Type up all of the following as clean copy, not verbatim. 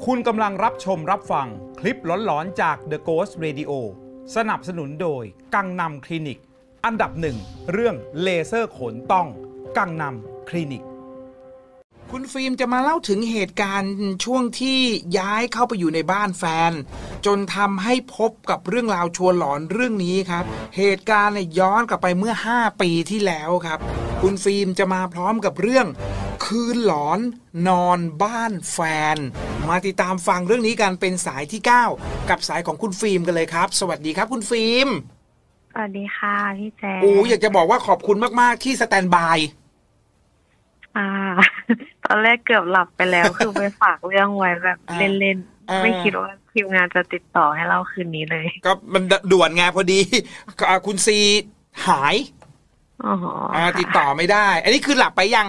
คุณกำลังรับชมรับฟังคลิปหลอนๆจาก The Ghost Radio สนับสนุนโดยกังนำคลินิกอันดับหนึ่งเรื่องเลเซอร์ขนต้องกังนำคลินิกคุณฟิล์มจะมาเล่าถึงเหตุการณ์ช่วงที่ย้ายเข้าไปอยู่ในบ้านแฟนจนทำให้พบกับเรื่องราวชวนหลอนเรื่องนี้ครับเหตุการณ์ย้อนกลับไปเมื่อ5 ปีที่แล้วครับคุณฟิล์มจะมาพร้อมกับเรื่องคืนหลอนนอนบ้านแฟนมาติดตามฟังเรื่องนี้กันเป็นสายที่9กับสายของคุณฟิล์มกันเลยครับสวัสดีครับคุณฟิล์มสวัสดีค่ะพี่แจ๊คอยากจะบอกว่าขอบคุณมากๆที่สแตนบายตอนแรกเกือบหลับไปแล้ว คือไปฝากเรื่องไว้แบบเล่นๆไม่คิดว่าทีมงานจะติดต่อให้เราคืนนี้เลยก็มันด่วนไงพอดีคุณซีหายติดต่อไม่ได้อันนี้คือหลับไปยัง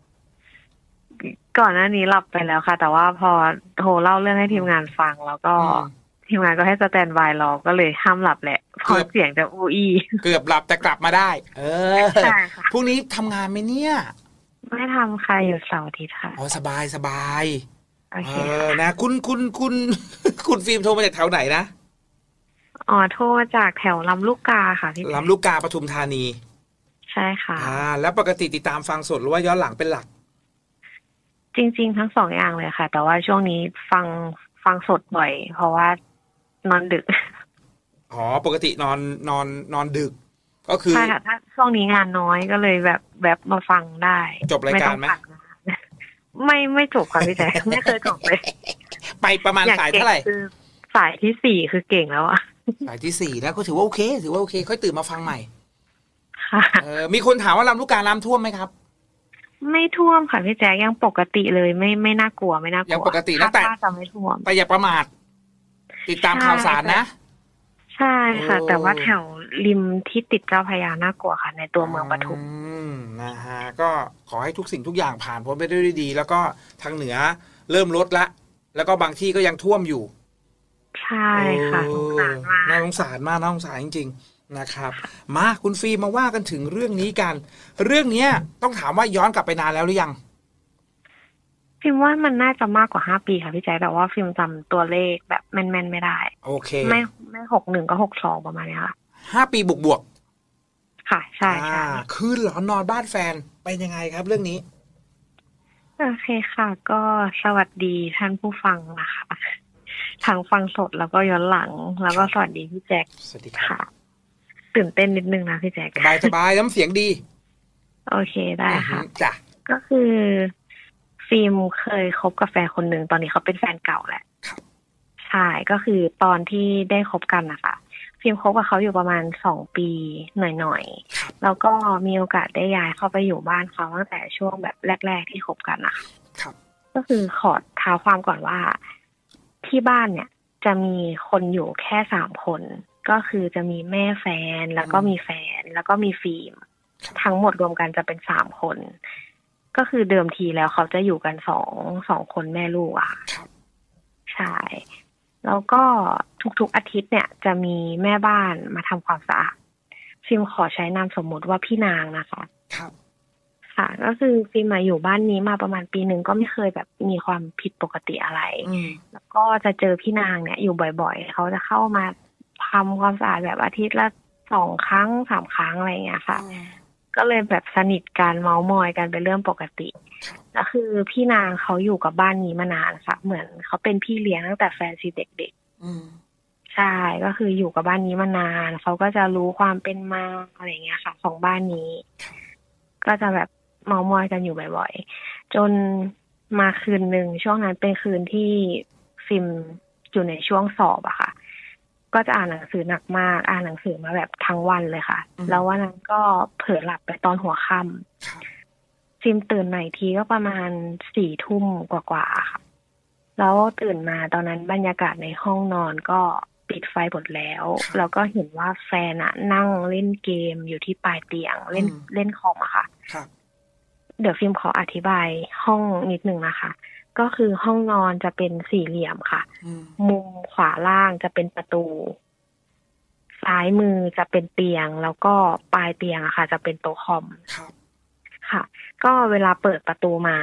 ก่อนหน้านี้หลับไปแล้วค่ะแต่ว่าพอโทรเล่าเรื่องให้ทีมงานฟังแล้วก็ทีมงานก็ให้สแตนบายรอก็เลยห้ามหลับแหละพอเสียงจะอู้เกือบหลับแต่กลับมาได้ใช่ค่ะพรุ่งนี้ทำงานไหมเนี่ยไม่ทำค่ะอยู่เสาร์อาทิตย์ค่ะสบายโอเคนะคุณฟิล์มโทรมาจากแถวไหนนะโทรมาจากแถวลำลูกกาค่ะพี่ลำลูกกาปทุมธานีใช่ค่ะแล้วปกติติดตามฟังสดหรือว่าย้อนหลังเป็นหลักจริงๆทั้งสองอย่างเลยค่ะแต่ว่าช่วงนี้ฟังสดบ่อยเพราะว่านอนดึกปกตินอนดึกก็คือใช่ค่ะถ้าช่วงนี้งานน้อยก็เลยแบบมาฟังได้จบรายการไหมไม่จบค่ะพี่แจ๊คไม่เคยจบเลยไปประมาณสายเท่าไหร่สายที่4คือเก่งแล้วอะสายที่4แล้วก็ถือว่าโอเคค่อยตื่นมาฟังใหม่ค่ะมีคนถามว่าลำลูกกาน้ำท่วมไหมครับไม่ท่วมค่ะพี่แจ๊คยังปกติเลยไม่น่ากลัวยังปกตินะแต่จะไม่ท่วมแต่อย่าประมาทติดตามข่าวสารนะใช่ค่ะแต่ว่าแถวริมที่ติดเจ้าพระยาน่ากลัวค่ะในตัวเมืองปทุมนะฮะก็ขอให้ทุกสิ่งทุกอย่างผ่านพ้นไปได้ด้วยดีแล้วก็ทางเหนือเริ่มลดละแล้วก็บางที่ก็ยังท่วมอยู่ใช่ค่ะสงสารมากน่าสงสารมากน่าสงสารจริงๆนะครับมาคุณฟีมาว่ากันถึงเรื่องนี้กันเรื่องนี้ต้องถามว่าย้อนกลับไปนานแล้วหรือยังฟิล์มว่ามันน่าจะมากกว่า5 ปีค่ะพี่แจ๊คแต่ว่าฟิล์มจำตัวเลขแบบแม่นๆไม่ได้โอเคไม่61ก็62ประมาณนี้ค่ะ 5 ปีบวกค่ะใช่คืนหลอนนอนบ้านแฟนเป็นยังไงครับเรื่องนี้โอเคค่ะก็สวัสดีท่านผู้ฟังนะคะทั้งฟังสดแล้วก็ย้อนหลังแล้วก็สวัสดีพี่แจ๊คสวัสดีค่ะตื่นเต้นนิดนึงนะพี่แจ๊คสบายน้ำเสียงดีโอเคได้ค่ะจ้ะก็คือฟิล์มเคยคบกับแฟนคนหนึ่งตอนนี้เขาเป็นแฟนเก่าแหละใช่ก็คือตอนที่ได้คบกันนะคะฟิล์มคบกับเขาอยู่ประมาณ2 ปีหน่อยๆแล้วก็มีโอกาสได้ย้ายเข้าไปอยู่บ้านเขาตั้งแต่ช่วงแบบแรกๆที่คบกันนะคะก็คือขอเท้าความก่อนว่าที่บ้านเนี่ยจะมีคนอยู่แค่3 คนก็คือจะมีแม่แฟนแล้วก็มีแฟนแล้วก็มีฟิล์มทั้งหมดรวมกันจะเป็น3 คนก็คือเดิมทีแล้วเขาจะอยู่กันสองคนแม่ลูกอะใช่แล้วก็ทุกๆอาทิตย์เนี่ยจะมีแม่บ้านมาทำความสะอาดฟิล์มขอใช้นามสมมุติว่าพี่นางนะคะค่ะก็คือฟิล์มมาอยู่บ้านนี้มาประมาณปีหนึ่งก็ไม่เคยแบบมีความผิดปกติอะไรแล้วก็จะเจอพี่นางเนี่ยอยู่บ่อยๆเขาจะเข้ามาทำความสะอาดแบบอาทิตย์ละ2 ครั้ง3 ครั้งอะไรอย่างเงี้ยค่ะก็เลยแบบสนิทกันเม้ามอยกันเป็นเรื่องปกติแล้วคือพี่นางเขาอยู่กับบ้านนี้มานานค่ะเหมือนเขาเป็นพี่เลี้ยงตั้งแต่แฟนซีเด็กๆใช่ก็คืออยู่กับบ้านนี้มานานเขาก็จะรู้ความเป็นมาอะไรเงี้ยค่ะของบ้านนี้ก็จะแบบเม้ามอยกันอยู่บ่อยๆจนมาคืนหนึ่งช่วงนั้นเป็นคืนที่ฟิล์มอยู่ในช่วงสอบอะค่ะก็จะอ่านหนังสือหนักมากอ่านหนังสือมาแบบทั้งวันเลยค่ะแล้ววันนั้นก็เผลอหลับไปตอนหัวค่ำฟิล์มตื่นใหม่ทีก็ประมาณ4 ทุ่มกว่าๆค่ะแล้วตื่นมาตอนนั้นบรรยากาศในห้องนอนก็ปิดไฟหมดแล้วแล้วก็เห็นว่าแฟนอะนั่งเล่นเกมอยู่ที่ปลายเตียงเล่นคอมอะค่ะเดี๋ยวฟิล์มขออธิบายห้องนิดนึงนะคะก็คือห้องนอนจะเป็น4 เหลี่ยมค่ะมุมขวาล่างจะเป็นประตูซ้ายมือจะเป็นเตียงแล้วก็ปลายเตียงอะค่ะจะเป็นโต๊ะคอมค่ะก็เวลาเปิดประตูมา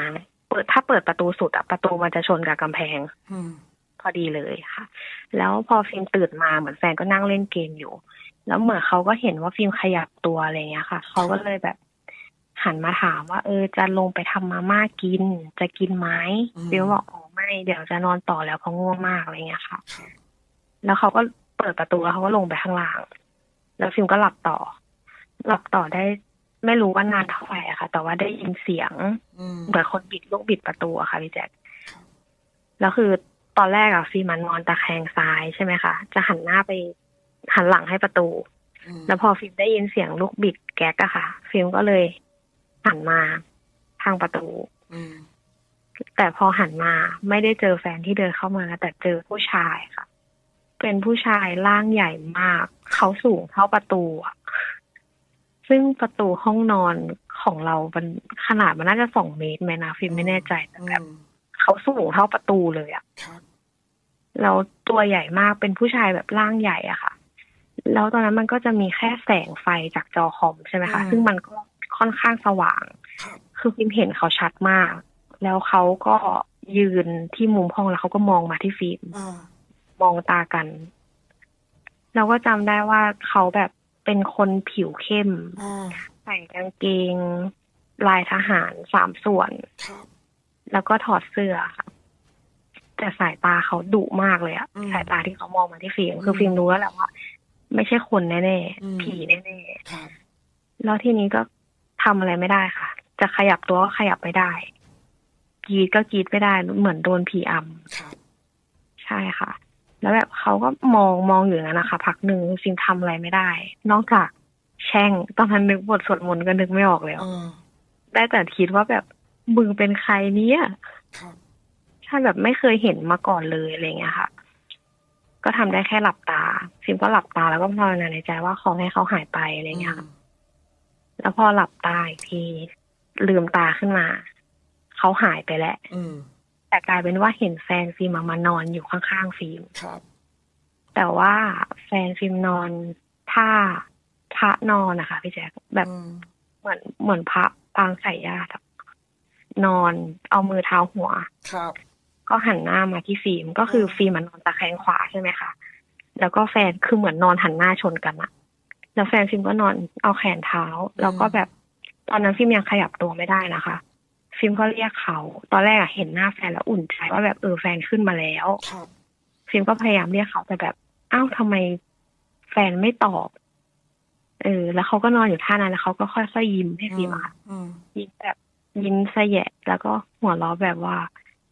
ถ้าเปิดประตูสุดอะประตูมันจะชนกับกำแพงพอดีเลยค่ะแล้วพอฟิล์มตื่นมาเหมือนแฟนก็นั่งเล่นเกมอยู่แล้วเหมือนเขาก็เห็นว่าฟิล์มขยับตัวอะไรเงี้ยค่ะเขาก็เลยแบบหันมาถามว่าจะลงไปทำมาม่ากินจะกินไหมฟิล์มบอกอ๋อไม่เดี๋ยวจะนอนต่อแล้วเพราะง่วงมากอะไรเงี้ยค่ะแล้วเขาก็เปิดประตูแล้วเขาก็ลงไปข้างล่างแล้วฟิล์มก็หลับต่อได้ไม่รู้ว่านานเท่าไหร่อะค่ะแต่ว่าได้ยินเสียงเหมือนคนลูกบิดประตูอะค่ะพี่แจ๊คแล้วคือตอนแรกอะฟิล์มนอนตะแคงซ้ายใช่ไหมคะจะหันหน้าไปหันหลังให้ประตูแล้วพอฟิล์มได้ยินเสียงลูกบิดแก๊กอะค่ะฟิล์มก็เลยหันมาทางประตูแต่พอหันมาไม่ได้เจอแฟนที่เดินเข้ามาแต่เจอผู้ชายค่ะเป็นผู้ชายร่างใหญ่มากเขาสูงเท่าประตูอะซึ่งประตูห้องนอนของเรามันขนาดมันน่าจะ2 เมตรไหมนะฟิล์มไม่แน่ใจแต่แบบเขาสูงเท่าประตูเลยอะแล้วตัวใหญ่มากเป็นผู้ชายแบบร่างใหญ่อะค่ะแล้วตอนนั้นมันก็จะมีแค่แสงไฟจากจอคอมใช่ไหมคะซึ่งมันก็ค่อนข้างสว่างคือฟิล์มเห็นเขาชัดมากแล้วเขาก็ยืนที่มุมห้องแล้วเขาก็มองมาที่ฟิล์มมองตากันเราก็จำได้ว่าเขาแบบเป็นคนผิวเข้มใส่กางเกงลายทหาร3 ส่วนแล้วก็ถอดเสื้อค่ะแต่สายตาเขาดุมากเลยอะสายตาที่เขามองมาที่ฟิล์มคือฟิล์มรู้แล้วแหละว่าไม่ใช่คนแน่ๆผีแน่ๆแล้วทีนี้ก็ทำอะไรไม่ได้ค่ะจะขยับตัวก็ขยับไม่ได้กรีดก็กรีดไม่ได้เหมือนโดนผีอำใช่ค่ะแล้วแบบเขาก็มองอยู่อย่างนั้นนะคะพักหนึ่งฟิล์มทำอะไรไม่ได้นอกจากแช่งตอนนั้นนึกบทสวดมนต์ก็นึกไม่ออกแล้วได้แต่คิดว่าแบบมึงเป็นใครเนี่ยใช่แบบไม่เคยเห็นมาก่อนเลยอะไรเงี้ยค่ะก็ทำได้แค่หลับตาฟิล์มก็หลับตาแล้วก็ภาวนาในใจว่าขอให้เขาหายไปอะไรเงี้ยค่ะแล้วพอหลับตาอีกทีลืมตาขึ้นมาเขาหายไปแล้วแต่กลายเป็นว่าเห็นแฟนฟิล์มมานอนอยู่ข้างๆฟิล์มแต่ว่าแฟนฟิล์มนอนท่าพระนอนนะคะพี่แจ๊คแบบเหมือนพระปางใส่ญาตินอนเอามือเท้าหัวก็หันหน้ามาที่ฟิล์มก็คือฟิล์มนอนตะแคงขวาใช่ไหมคะแล้วก็แฟนคือเหมือนนอนหันหน้าชนกันอะแล้วแฟนฟิล์มก็นอนเอาแขนเท้าแล้วก็แบบตอนนั้นฟิล์มยังขยับตัวไม่ได้นะคะฟิล์มก็เรียกเขาตอนแรกเห็นหน้าแฟนแล้วอุ่นใจว่าแบบแฟนขึ้นมาแล้วฟิล์มก็พยายามเรียกเขาแต่แบบอ้าวทำไมแฟนไม่ตอบแล้วเขาก็นอนอยู่ท่านั้นแล้วเขาก็ค่อยๆยิ้มให้ฟิล์มค่ะยิ้มแบบยิ้มสะแยะแล้วก็หัวเราะแบบว่า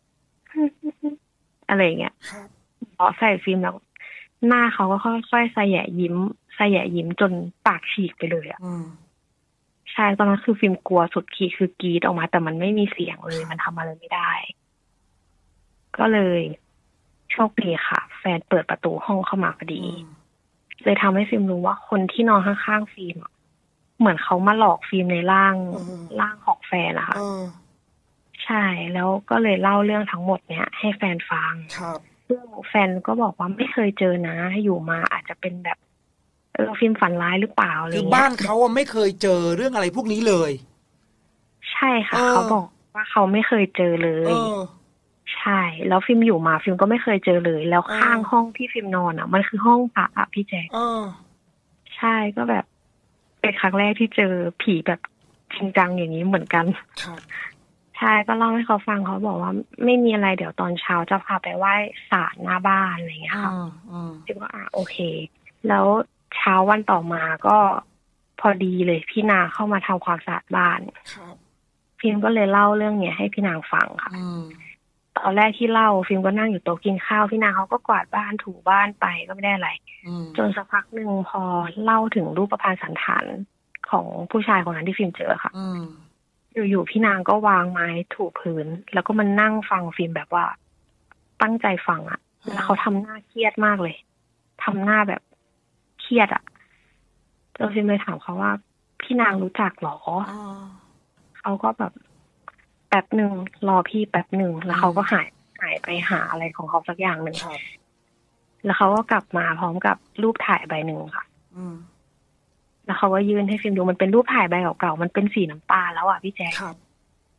อะไรเงี้ยเราะใส่ฟิล์มแล้วหน้าเขาก็ค่อยๆสะแยะยิ้มจนปากฉีกไปเลยอ่ะใช่ตอนนั้นคือฟิล์มกลัวสุดขีดคือกรีดออกมาแต่มันไม่มีเสียงเลยมันทำอะไรไม่ได้ก็เลยโชคดีค่ะแฟนเปิดประตูห้องเข้ามาพอดีเลยทำให้ฟิล์มรู้ว่าคนที่นอนข้างๆฟิล์มเหมือนเขามาหลอกฟิล์มในร่างของแฟนนะคะใช่แล้วก็เลยเล่าเรื่องทั้งหมดเนี้ยให้แฟนฟังซึ่งแฟนก็บอกว่าไม่เคยเจอนะอยู่มาอาจจะเป็นแบบฟิล์มฝันร้ายหรือเปล่าอะไรเงี้ยคือบ้านเขาไม่เคยเจอเรื่องอะไรพวกนี้เลยใช่ค่ะเขาบอกว่าเขาไม่เคยเจอเลยใช่แล้วฟิล์มอยู่มาฟิล์มก็ไม่เคยเจอเลยแล้วข้างห้องที่ฟิล์มนอนอ่ะมันคือห้องพระอ่ะพี่แจ๊คใช่ก็แบบเป็นครั้งแรกที่เจอผีแบบจริงจังอย่างนี้เหมือนกันใช่ก็เล่าให้เขาฟังเขาบอกว่าไม่มีอะไรเดี๋ยวตอนเช้าจะพาไปไหว้ศาลหน้าบ้านอะไรอย่างเงี้ยค่ะฟิล์มก็โอเคแล้วเช้าวันต่อมาก็พอดีเลยพี่นางเข้ามาทำความสะอาดบ้านฟิล์มก็เลยเล่าเรื่องเนี้ยให้พี่นางฟังค่ะตอนแรกที่เล่าฟิล์มก็นั่งอยู่โต๊ะกินข้าวพี่นางเขาก็กวาดบ้านถูบ้านไปก็ไม่ได้อะไรจนสักพักหนึ่งพอเล่าถึงรูปพรรณสันฐานของผู้ชายคนนั้นที่ฟิล์มเจอค่ะอยู่ๆพี่นางก็วางไม้ถูพื้นแล้วก็มานั่งฟังฟิล์มแบบว่าตั้งใจฟังอะแล้วเขาทำหน้าเครียดมากเลยทำหน้าแบบเครียดอะเราฟิล์มเลยถามเขาว่าพี่นางรู้จักหรอเขาก็แบบแป๊บหนึ่งรอพี่แป๊บหนึ่งแล้วเขาก็หายไปหาอะไรของเขาสักอย่างหนึ่งแล้วเขาก็กลับมาพร้อมกับรูปถ่ายใบหนึ่งค่ะแล้วเขาก็ยื่นให้ฟิล์มดูมันเป็นรูปถ่ายใบเก่าๆมันเป็นสีน้ำตาลแล้วอ่ะพี่แจ๊คเขา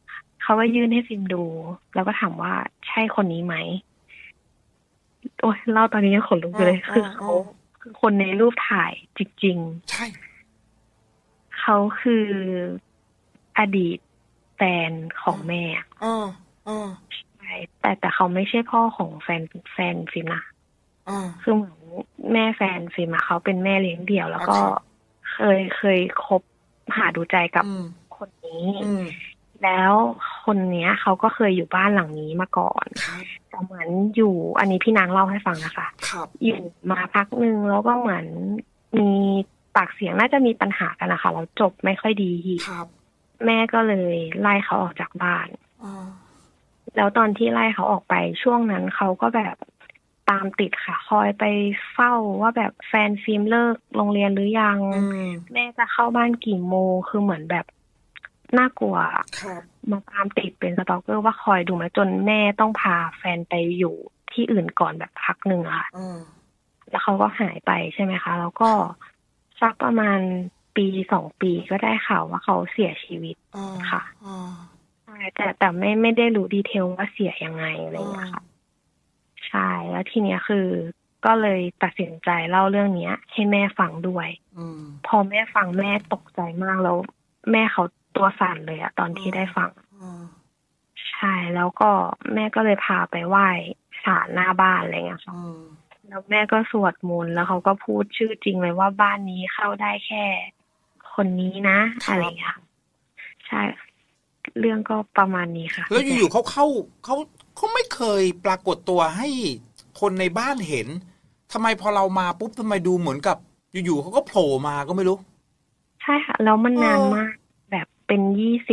เขาก็ยื่นให้ฟิล์มดู แล้วก็ถามว่าใช่คนนี้ไหมโอ้ยเล่าตอนนี้ยังขนลุกเลยคือเขาคือคนในรูปถ่ายจริงๆใช่เขาคืออดีตแฟนของแม่ใช่แต่เขาไม่ใช่พ่อของแฟนฟิล์มนะคือเหมือนแม่แฟนฟิล์มเขาเป็นแม่เลี้ยงเดี่ยว แล้วก็เคยคบหาดูใจกับคนนี้แล้วคนเนี้ยเขาก็เคยอยู่บ้านหลังนี้มาก่อนแต่เหมือนอยู่อันนี้พี่นางเล่าให้ฟังนะคะอยู่มาพักนึงแล้วก็เหมือนมีปากเสียงน่าจะมีปัญหากันนะคะแล้วจบไม่ค่อยดีแม่ก็เลยไล่เขาออกจากบ้านแล้วตอนที่ไล่เขาออกไปช่วงนั้นเขาก็แบบตามติดค่ะคอยไปเฝ้าว่าแบบแฟนฟิล์มเลิกโรงเรียนหรือยังแม่จะเข้าบ้านกี่โมงคือเหมือนแบบน่ากลัวมาตามติดเป็นสตอกเกอร์ว่าคอยดูมาจนแม่ต้องพาแฟนไปอยู่ที่อื่นก่อนแบบพักหนึ่งค่ะแล้วเขาก็หายไปใช่ไหมคะแล้วก็สักประมาณปี2 ปีก็ได้ข่าวว่าเขาเสียชีวิตค่ะใช่แต่ไม่ได้รู้ดีเทลว่าเสียยังไงอะไรอย่างเงี้ยค่ะใช่แล้วทีเนี้ยคือก็เลยตัดสินใจเล่าเรื่องนี้ให้แม่ฟังด้วยพอแม่ฟังแม่ตกใจมากแล้วแม่เขาตัวสั่นเลยอะตอนที่ได้ฟังใช่แล้วก็แม่ก็เลยพาไปไหว้ศาลหน้าบ้านอะไรเงี้ยค่ะแล้วแม่ก็สวดมนต์แล้วเขาก็พูดชื่อจริงเลยว่าบ้านนี้เข้าได้แค่คนนี้นะอะไรอย่างเงี้ยใช่เรื่องก็ประมาณนี้ค่ะแล้วอยู่ๆเขาไม่เคยปรากฏตัวให้คนในบ้านเห็นทำไมพอเรามาปุ๊บทำไมดูเหมือนกับอยู่ๆเขาก็โผล่มาก็ไม่รู้ใช่ค่ะแล้วมันนานมากแบบเป็น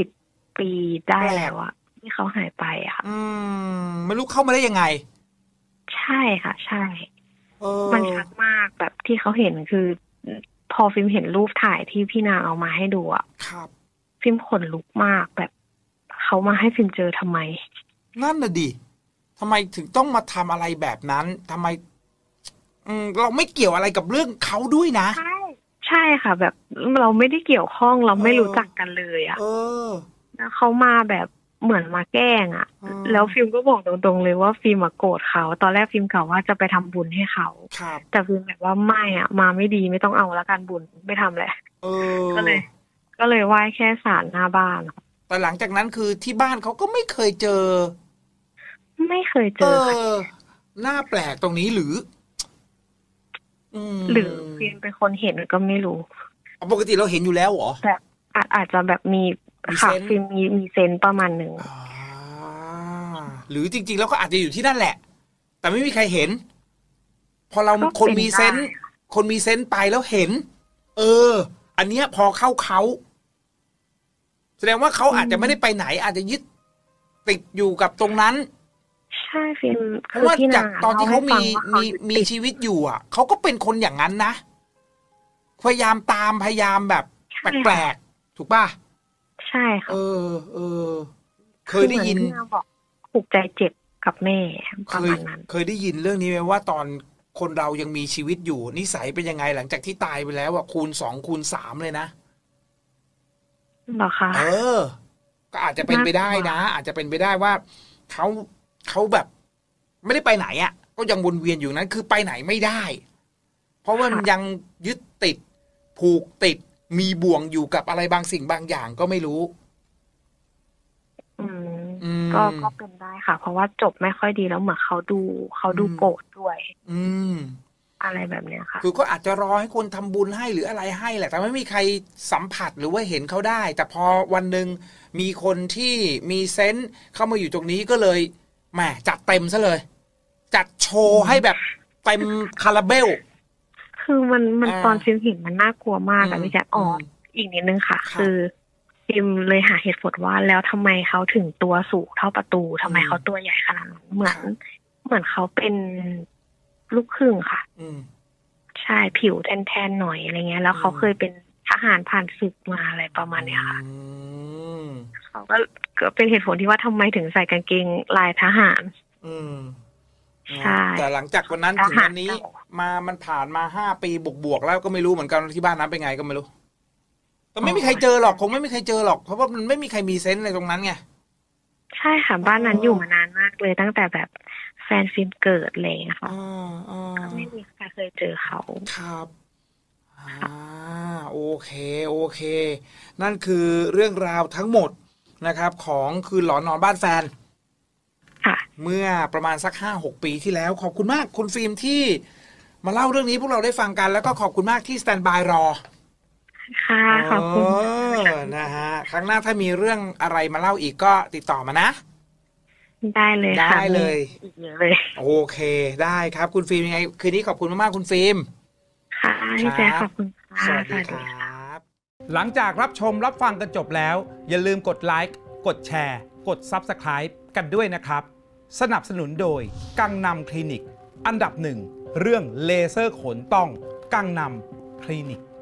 20 ปีได้แล้วอะที่เขาหายไปอะค่ะไม่รู้เข้ามาได้ยังไงใช่ค่ะใช่มันชัดมากแบบที่เขาเห็นคือพอฟิล์มเห็นรูปถ่ายที่พี่นางเอามาให้ดูอะฟิล์มขนลุกมากแบบเขามาให้ฟิล์มเจอทำไมนั่นน่ะดิทำไมถึงต้องมาทำอะไรแบบนั้นทำไมเราไม่เกี่ยวอะไรกับเรื่องเขาด้วยนะใช่ค่ะแบบเราไม่ได้เกี่ยวข้องเราไม่รู้จักกันเลยอะแล้วเขามาแบบเหมือนมาแกล้งอะแล้วฟิล์มก็บอกตรงๆเลยว่าฟิล์มโกรธเขาตอนแรกฟิล์มกะว่าจะไปทำบุญให้เขาแต่ฟิล์มแบบว่าไม่อะมาไม่ดีไม่ต้องเอาละกันบุญไม่ทำแหละก็เลยไหว้แค่ศาลหน้าบ้านแต่หลังจากนั้นคือที่บ้านเขาก็ไม่เคยเจอไม่เคยเจอค่ะหน้าแปลกตรงนี้หรือฟิล์มเป็นคนเห็นก็ไม่รู้ปกติเราเห็นอยู่แล้วเหรอแบบอาจจะแบบมีค่ะฟิล์มมีเซนส์ประมาณหนึ่งหรือจริงๆแล้วก็อาจจะอยู่ที่นั่นแหละแต่ไม่มีใครเห็นพอเราคนมีเซนส์ไปแล้วเห็นอันเนี้ยพอเขาแสดงว่าเขาอาจจะไม่ได้ไปไหนอาจจะยึดติดอยู่กับตรงนั้นใช่ฟิล์มเพราะว่าจากตอนที่เขามีชีวิตอยู่อ่ะเขาก็เป็นคนอย่างนั้นนะพยายามแบบแปลกๆถูกป่ะใช่ค่ะเคยได้ยินบอกผูกใจเจ็บกับแม่ประมาณนั้นเคยได้ยินเรื่องนี้ไหมว่าตอนคนเรายังมีชีวิตอยู่นิสัยเป็นยังไงหลังจากที่ตายไปแล้วอ่ะคูณ2คูณ3เลยนะหรอคะก็อาจจะเป็นไปได้นะอาจจะเป็นไปได้ว่าเขาแบบไม่ได้ไปไหนอ่ะก็ยังวนเวียนอยู่นั้นคือไปไหนไม่ได้เพราะว่ามันยังยึดติดผูกติดมีบ่วงอยู่กับอะไรบางสิ่งบางอย่างก็ไม่รู้ก็เป็นได้ค่ะเพราะว่าจบไม่ค่อยดีแล้วเหมือนเขาดูโกรธด้วยอะไรแบบเนี้ยค่ะคือก็อาจจะรอให้คนทำบุญให้หรืออะไรให้แหละแต่ไม่มีใครสัมผัสหรือว่าเห็นเขาได้แต่พอวันหนึ่งมีคนที่มีเซนส์เข้ามาอยู่ตรงนี้ก็เลยแหมจัดเต็มซะเลยจัดโชว์ให้แบบเต็มคาราเบลคือมันตอนฟิล์มเห็นมันน่ากลัวมากอะพี่แจ๊คอีกนิดนึงค่ะคือฟิล์มเลยหาเหตุผลว่าแล้วทำไมเขาถึงตัวสูงเท่าประตูทำไมเขาตัวใหญ่ขนาดนั้นเหมือนเขาเป็นลูกครึ่งค่ะใช่ผิวแทนๆหน่อยอะไรเงี้ยแล้วเขาเคยเป็นทหารผ่านศึกมาอะไรประมาณเนี้ยค่ะเขาก็เป็นเหตุผลที่ว่าทำไมถึงใส่กางเกงลายทหารใช่แต่หลังจากวันนั้นถึงวันนี้มันผ่านมา5 ปีบวกแล้วก็ไม่รู้เหมือนกันที่บ้านนั้นเป็นไงก็ไม่รู้แต่ไม่มีใครเจอหรอกคงไม่มีใครเจอหรอกเพราะว่ามันไม่มีใครมีเซนส์อะไรตรงนั้นไงใช่ค่ะบ้านนั้นอยู่มานานมากเลยตั้งแต่แบบแฟนฟิล์มเกิดอะไรอย่างเลยค่ะก็ไม่มีใครเคยเจอเขาครับโอเคโอเคนั่นคือเรื่องราวทั้งหมดนะครับของคืนหลอนนอนบ้านแฟนเมื่อประมาณสัก 5-6 ปีที่แล้วขอบคุณมากคุณฟิล์มที่มาเล่าเรื่องนี้พวกเราได้ฟังกันแล้วก็ขอบคุณมากที่สแตนบายรอค่ะขอบคุณนะฮะครั้งหน้าถ้ามีเรื่องอะไรมาเล่าอีกก็ติดต่อมานะได้เลยค่ะได้เลยอีกเยอะเลยโอเคได้ครับคุณฟิล์มยังไงคืนนี้ขอบคุณมากๆคุณฟิล์มค่ะพี่แจ๊คขอบคุณค่ะสวัสดีครับหลังจากรับชมรับฟังกันจบแล้วอย่าลืมกดไลค์กดแชร์กด Subscribe กันด้วยนะครับสนับสนุนโดยกังนำคลินิกอันดับ 1 เรื่องเลเซอร์ขนต้องกังนำคลินิก